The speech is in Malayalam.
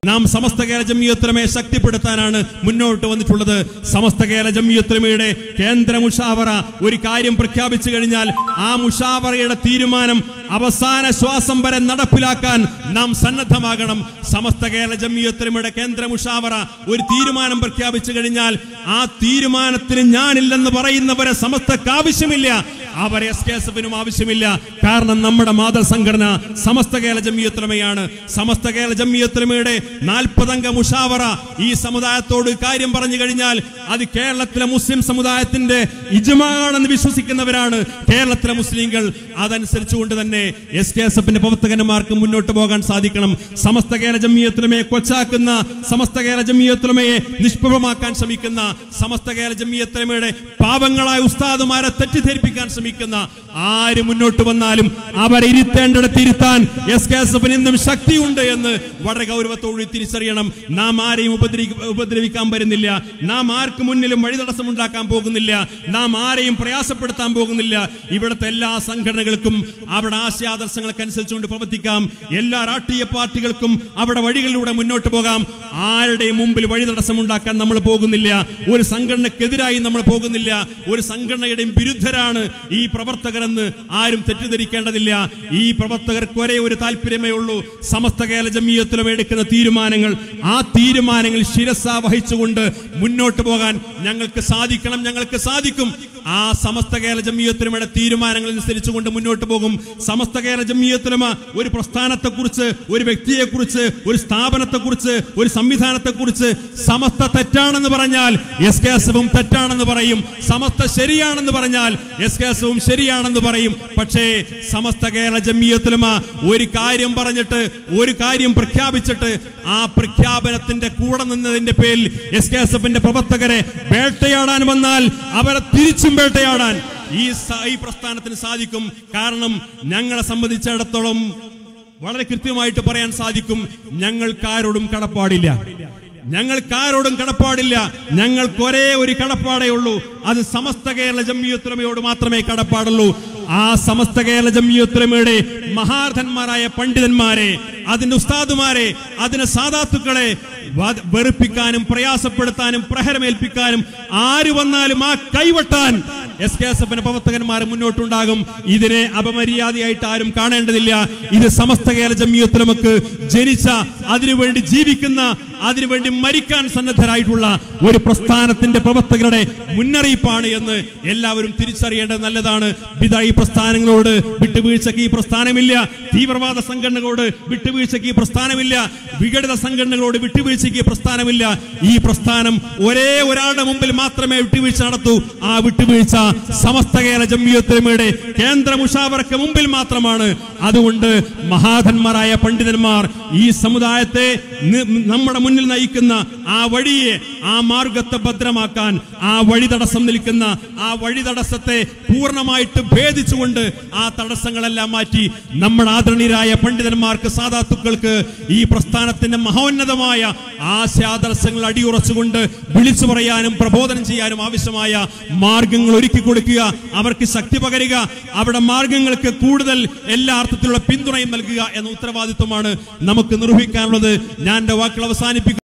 നാം സമസ്ത കേരള ജംഇയ്യത്തുൽ ഉലമയെ ശക്തിപ്പെടുത്താനാണ് മുന്നോട്ട് വന്നിട്ടുള്ളത്. സമസ്ത കേരള ജംഇയ്യത്തുൽ ഉലമയുടെ കേന്ദ്ര മുഷാവറ ഒരു കാര്യം പ്രഖ്യാപിച്ചു കഴിഞ്ഞാൽ ആ മുഷാവറയുടെ തീരുമാനം അവസാന ശ്വാസം വരെ നടപ്പിലാക്കാൻ നാം സന്നദ്ധമാകണം. സമസ്ത കേരള ജംഇയ്യത്തുൽ ഉലമയുടെ കേന്ദ്ര മുഷാവറ ഒരു തീരുമാനം പ്രഖ്യാപിച്ചു കഴിഞ്ഞാൽ ആ തീരുമാനത്തിന് ഞാനില്ലെന്ന് പറയുന്നവരെ സമസ്തക്ക് ആവശ്യമില്ല, അവരെ SKSF-നും ആവശ്യമില്ല. കാരണം നമ്മുടെ മാതൃസംഘടന സമസ്ത കേരള ജംഇയ്യത്തുൽ ഉലമയാണ്. സമസ്ത കേരള ജംഇയ്യത്തുൽ ഉലമയുടെ 40-അംഗ മുഷാവറ ഈ സമുദായത്തോട് കാര്യം പറഞ്ഞു കഴിഞ്ഞാൽ അത് കേരളത്തിലെ മുസ്ലിം സമുദായത്തിന്റെ ഇജ്മാഅാണെന്ന് വിശ്വസിക്കുന്നവരാണ് കേരളത്തിലെ മുസ്ലിങ്ങൾ. അതനുസരിച്ചുകൊണ്ട് തന്നെ SKSF-ന്റെ പ്രവർത്തകന്മാർക്ക് മുന്നോട്ട് പോകാൻ സാധിക്കണം. സമസ്ത കേരള ജംഇയ്യത്തുൽ ഉലമയെ കൊച്ചാക്കുന്ന, സമസ്ത കേരള ജംഇയ്യത്തുൽ ഉലമയെ നിഷ്പ്രഭമാക്കാൻ ശ്രമിക്കുന്ന, സമസ്ത കേരള ജംഇയ്യത്തുൽ ഉലമയുടെ പാവങ്ങളായ ഉസ്താദുമാരെ തെറ്റിദ്ധരിപ്പിക്കാൻ ശ്രമിക്കുന്ന ആര് മുന്നോട്ട് വന്നാലും അവരെ ഇരുത്തേണ്ടിടത്ത് ഇരുത്താൻ SKSF-ന് ഇന്നും ശക്തിയുണ്ട് എന്ന് വളരെ ഗൗരവത്തോടെ തിരിച്ചറിയണം. നാം ആരെയും ഉപദ്രവിക്കാൻ വരുന്നില്ല, നാം ആർക്ക് മുന്നിലും വഴിതടസ്സം ഉണ്ടാക്കാൻ പോകുന്നില്ല, നാം ആരെയും പ്രയാസപ്പെടുത്താൻ പോകുന്നില്ല. ഇവിടുത്തെ എല്ലാ സംഘടനകൾക്കും അവിടെ ആശയാദർശങ്ങൾക്കനുസരിച്ചുകൊണ്ട് പ്രവർത്തിക്കാം. എല്ലാ രാഷ്ട്രീയ പാർട്ടികൾക്കും അവിടെ വഴികളിലൂടെ മുന്നോട്ട് പോകാം. ആരുടെയും മുമ്പിൽ വഴിതടസ്സം ഉണ്ടാക്കാൻ നമ്മൾ പോകുന്നില്ല. ഒരു സംഘടനക്കെതിരായി നമ്മൾ പോകുന്നില്ല. ഒരു സംഘടനയുടെയും വിരുദ്ധരാണ് ഈ പ്രവർത്തകരെന്ന് ആരും തെറ്റിദ്ധരിക്കേണ്ടതില്ല. ഈ പ്രവർത്തകർക്ക് ഒരേ ഒരു താല്പര്യമേ ഉള്ളൂ, സമസ്ത കേരള ജംഇയ്യത്തുൽ ഉലമ എടുക്കുന്ന തീരുമാനങ്ങൾ, ആ തീരുമാനങ്ങൾ ശിരസാ വഹിച്ചുകൊണ്ട് മുന്നോട്ട് പോകാൻ ഞങ്ങൾക്ക് സാധിക്കണം, ഞങ്ങൾക്ക് സാധിക്കും. ആ സമസ്ത കേരള ജംഇയ്യത്തുൽ ഉലമയുടെ തീരുമാനങ്ങൾ അനുസരിച്ചുകൊണ്ട് മുന്നോട്ട് പോകും. സമസ്ത കേരള ജംഇയ്യത്തുൽ ഉലമ ഒരു പ്രസ്ഥാനത്തെക്കുറിച്ച്, ഒരു വ്യക്തിയെക്കുറിച്ച്, ഒരു സ്ഥാപനത്തെക്കുറിച്ച്, ഒരു സംവിധാനത്തെക്കുറിച്ച് സമസ്ത തെറ്റാണെന്ന് പറഞ്ഞാൽ SKSF-ഉം തെറ്റാണെന്ന് പറയും, സമസ്ത ശരിയാണെന്ന് പറഞ്ഞാൽ SKSF-ഉം ശരിയാണെന്ന് പറയും. പക്ഷേ സമസ്ത കേരള ജംഇയ്യത്തുൽ ഉലമ ഒരു കാര്യം പറഞ്ഞിട്ട്, ഒരു കാര്യം പ്രഖ്യാപിച്ചിട്ട് ആ പ്രഖ്യാപനത്തിന്റെ കൂടെ നിന്നതിന്റെ പേരിൽ SKSF-ന്റെ പ്രവർത്തകരെ വേട്ടയാടാൻ വന്നാൽ അവരെ തിരിച്ചും വേട്ടയാടാൻ ഈ പ്രസ്ഥാനത്തിന് സാധിക്കും. കാരണം ഞങ്ങളെ സംബന്ധിച്ചിടത്തോളം വളരെ കൃത്യമായിട്ട് പറയാൻ സാധിക്കും, ഞങ്ങൾക്കാരോടും കടപ്പാടില്ല, ഞങ്ങൾക്കാരോടും കടപ്പാടില്ല. ഞങ്ങൾക്ക് ഒരേ ഒരു കടപ്പാടേ ഉള്ളൂ, അത് സമസ്ത കേരള ജംഇയ്യത്തുൽ ഉലമയോട് മാത്രമേ കടപ്പാടുള്ളൂ. ആ സമസ്ത കേരള ജംഇയ്യത്തുൽ ഉലമയുടെ മഹാരഥന്മാരായ പണ്ഡിതന്മാരെ, അതിന്റെ ഉസ്താദുമാരെ, അതിന്റെ സാദാത്തുക്കളെ വെറുപ്പിക്കാനും പ്രയാസപ്പെടുത്താനും പ്രഹരമേൽപ്പിക്കാനും ആര് വന്നാലും ആ കൈവട്ടാൻ SKSF-ന്റെ പ്രവർത്തകന്മാർ മുന്നോട്ടുണ്ടാകും. ഇതിനെ അപമര്യാദയായിട്ട് ആരും കാണേണ്ടതില്ല. ഇത് സമസ്ത കേരള ജംഇയ്യത്തുൽ ഉലമക്ക് ജനിച്ച, അതിനുവേണ്ടി ജീവിക്കുന്ന, അതിനുവേണ്ടി മരിക്കാൻ സന്നദ്ധരായിട്ടുള്ള ഒരു പ്രസ്ഥാനത്തിന്റെ പ്രവർത്തകരുടെ മുന്നറിയിപ്പാണ് എന്ന് എല്ലാവരും തിരിച്ചറിയേണ്ടത് നല്ലതാണ്. ബിദഈ പ്രസ്ഥാനങ്ങളോട് വിട്ടുവീഴ്ചയ്ക്ക് ഈ പ്രസ്ഥാനമില്ല, തീവ്രവാദ സംഘടനകളോട് വിട്ടുവീഴ്ചയ്ക്ക് ഈ പ്രസ്ഥാനമില്ല, വിഘടിത സംഘടനകളോട് വിട്ടുവീഴ്ചയ്ക്ക് ഈ പ്രസ്ഥാനമില്ല. ഈ പ്രസ്ഥാനം ഒരേ ഒരാളുടെ മുമ്പിൽ മാത്രമേ വിട്ടുവീഴ്ച നടത്തൂ. ആ വിട്ടുവീഴ്ച സമസ്ത കേരള ജംഇയ്യത്തുൽ ഉലമയുടെ കേന്ദ്ര മുഷാവറയ്ക്ക് മുമ്പിൽ മാത്രമാണ്. അതുകൊണ്ട് മഹാധന്മാരായ പണ്ഡിതന്മാർ ഈ സമുദായത്തെ നമ്മുടെ മുന്നിൽ നയിക്കുന്ന ആ വഴിയെ, ആ മാർഗത്തെ ഭദ്രമാക്കാൻ, ആ വഴി തടസ്സം നിൽക്കുന്ന ആ വഴി തടസ്സത്തെ പൂർണ്ണമായിട്ട് ഭേദിച്ചുകൊണ്ട് ആ തടസ്സങ്ങളെല്ലാം മാറ്റി നമ്മുടെ ആദരണീയരായ പണ്ഡിതന്മാർക്ക്, സാദാത്തുക്കൾക്ക് ഈ പ്രസ്ഥാനത്തിന്റെ മഹോന്നതമായ ആശയാദർശങ്ങൾ അടിയുറച്ചുകൊണ്ട് വിളിച്ചു പറയാനും പ്രബോധനം ചെയ്യാനും ആവശ്യമായ മാർഗങ്ങൾ ഒരുക്കി കൊടുക്കുക, അവർക്ക് ശക്തി പകരുക, അവിടെ മാർഗങ്ങൾക്ക് കൂടുതൽ എല്ലാ അർത്ഥത്തിലുള്ള പിന്തുണയും നൽകുക എന്ന ഉത്തരവാദിത്വമാണ് നമുക്ക് നിർവഹിക്കാനുള്ളത്. ഞാൻ എന്റെ വാക്കുകൾ അവസാനിപ്പിക്കുന്നു.